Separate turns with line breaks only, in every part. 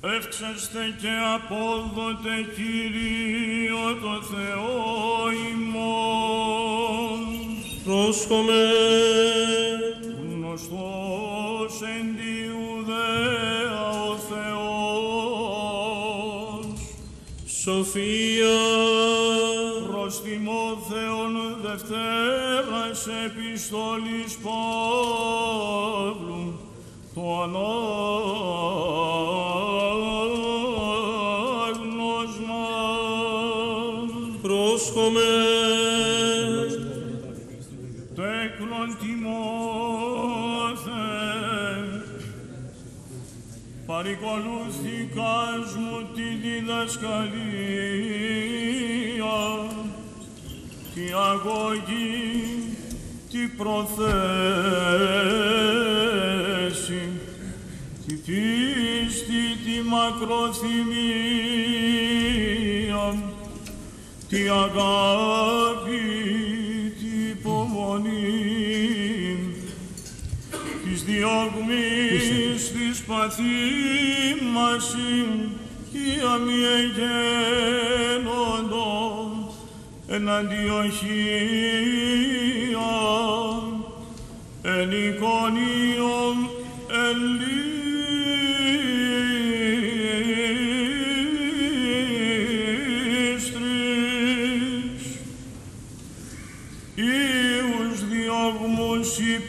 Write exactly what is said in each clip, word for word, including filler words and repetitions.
Εύξεστε και απόδοτε, Κύριε, το Θεό ημών.
Πρόσχομαι.
Γνωστός εν τη Ιουδαία ο Θεός.
Σοφία.
Προς Τιμόθεον Δευτέρας επιστολής Παύλου, το ανάγνωσμα.
Πρόσχομαι.
Τέκνον Τιμόθε, παρηκολούθηκας μου τη διδασκαλία, τη αγωγή, τη προθέση, τη πίστη, τη μακροθυμία, τη αγάπη, τη υπομονή, της διώγμης, της παθήμασιν, η αμοιεγένοντον, εν Αντιοχία, εν Εικονίων, εν Λύστρης, Ιους διώγμους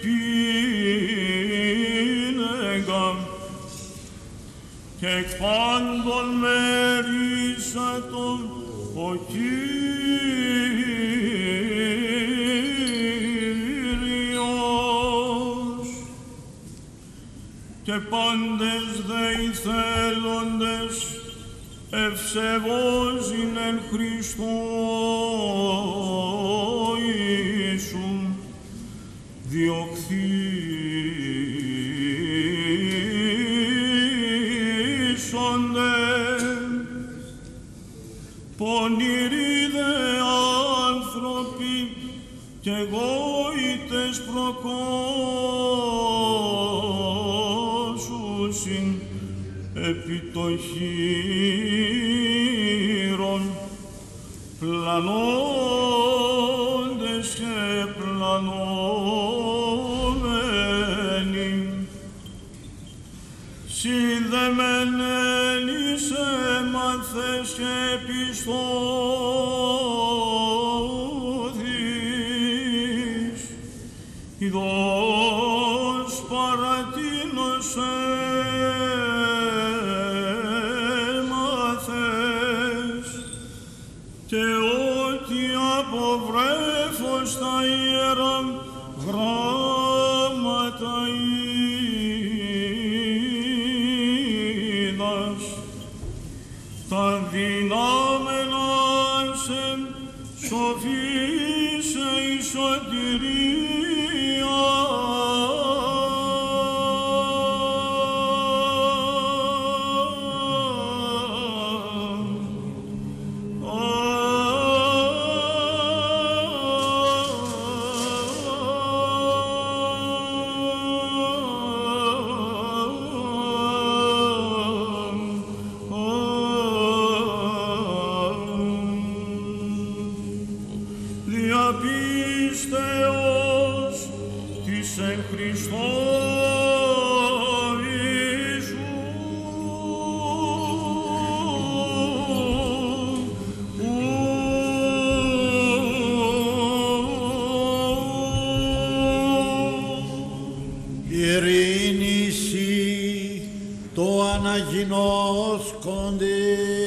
υπήνεγα, και εκ πάντων μερίσατον ο Κύριος, και πάντες δε οι θέλοντες ευσεβόζειν εν Χριστώ Ιησού διωχθήσονται. Πονηροί δε άνθρωποι και γόητες προκόσουσιν επί το χείρον, πλανώντες και πλανώμενοι, συνδεμένοι σε μαθές και πιστώθεις, ειδός παρατείνος έμαθες, και ότι από βρέφος τα ιερά γράμματα είδας, τα δυνάμενα σε σοφή σε η σωτηρία. Διαπίστεως της εν Χριστώ Ιησού
ειρήνη σοι το αναγινώσκονται